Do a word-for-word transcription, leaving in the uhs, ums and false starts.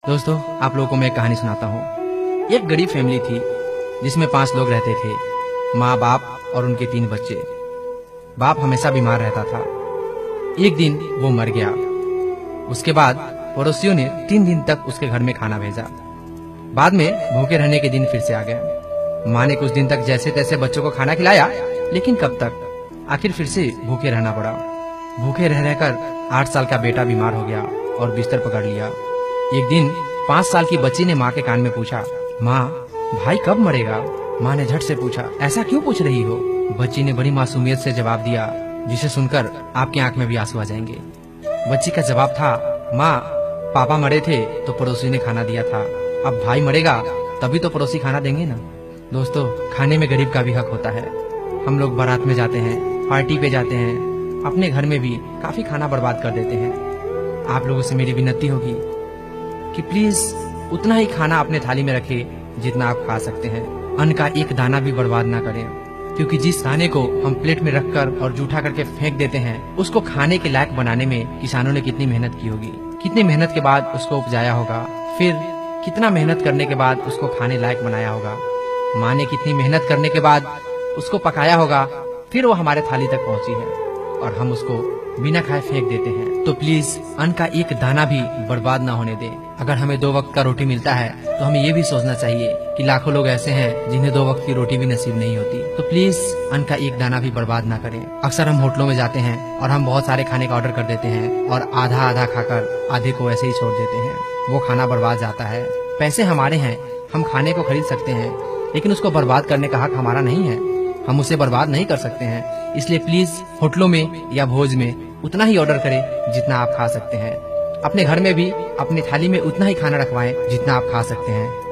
दोस्तों, आप लोगों को मैं एक कहानी सुनाता हूँ। एक गरीब फैमिली थी जिसमें पांच लोग रहते थे, माँ, बाप और उनके तीन बच्चे। बाप हमेशा बीमार रहता था। एक दिन वो मर गया। उसके बाद पड़ोसियों ने तीन दिन तक उसके घर में खाना भेजा। बाद में भूखे रहने के दिन फिर से आ गए। माँ ने कुछ दिन तक जैसे तैसे बच्चों को खाना खिलाया, लेकिन कब तक, आखिर फिर से भूखे रहना पड़ा। भूखे रह रहकर आठ साल का बेटा बीमार हो गया और बिस्तर पकड़ लिया। एक दिन पाँच साल की बच्ची ने माँ के कान में पूछा, माँ, भाई कब मरेगा? माँ ने झट से पूछा, ऐसा क्यों पूछ रही हो? बच्ची ने बड़ी मासूमियत से जवाब दिया, जिसे सुनकर आपकी आंख में भी आंसू आ जाएंगे। बच्ची का जवाब था, माँ, पापा मरे थे तो पड़ोसी ने खाना दिया था, अब भाई मरेगा तभी तो पड़ोसी खाना देंगे ना। दोस्तों, खाने में गरीब का भी हक होता है। हम लोग बारात में जाते हैं, पार्टी पे जाते हैं, अपने घर में भी काफी खाना बर्बाद कर देते हैं। आप लोगों से मेरी विनती होगी कि प्लीज उतना ही खाना अपने थाली में रखें जितना आप खा सकते हैं। अन्न का एक दाना भी बर्बाद ना करें, क्योंकि जिस दाने को हम प्लेट में रखकर और जूठा करके फेंक देते हैं, उसको खाने के लायक बनाने में किसानों ने कितनी मेहनत की होगी, कितनी मेहनत के बाद उसको उपजाया होगा, फिर कितना मेहनत करने के बाद उसको खाने लायक बनाया होगा। माँ ने कितनी मेहनत करने के बाद उसको पकाया होगा, फिर वो हमारे थाली तक पहुँची है और हम उसको बिना खाए फेंक देते हैं। तो प्लीज अन्न का एक दाना भी बर्बाद ना होने दें। अगर हमें दो वक्त का रोटी मिलता है तो हमें ये भी सोचना चाहिए कि लाखों लोग ऐसे हैं जिन्हें दो वक्त की रोटी भी नसीब नहीं होती। तो प्लीज अन्न का एक दाना भी बर्बाद ना करें। अक्सर हम होटलों में जाते हैं और हम बहुत सारे खाने का ऑर्डर कर देते हैं और आधा आधा खाकर आधे को ऐसे ही छोड़ देते हैं। वो खाना बर्बाद जाता है। पैसे हमारे हैं, हम खाने को खरीद सकते हैं, लेकिन उसको बर्बाद करने का हक हमारा नहीं है। हम उसे बर्बाद नहीं कर सकते हैं। इसलिए प्लीज होटलों में या भोज में उतना ही ऑर्डर करें जितना आप खा सकते हैं। अपने घर में भी अपनी थाली में उतना ही खाना रखवाएं जितना आप खा सकते हैं।